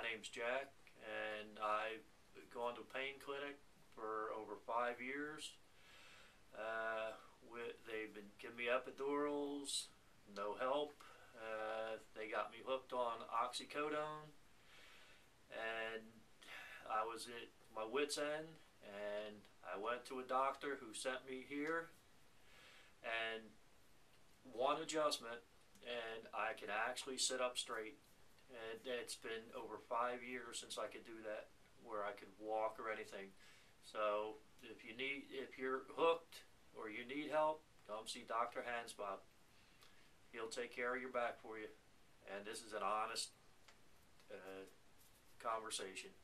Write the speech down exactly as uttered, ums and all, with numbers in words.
name's Jack, and I've gone to pain clinic for over five years. Uh, with, they've been giving me epidurals, no help. Uh, they got me hooked on oxycodone, and I was at my wit's end, and I went to a doctor who sent me here, and one adjustment, and I can actually sit up straight. And it's been over five years since I could do that, where I could walk or anything. So if you need, if you're hooked or you need help, come see Doctor Hansbrough. He'll take care of your back for you. And this is an honest uh, conversation.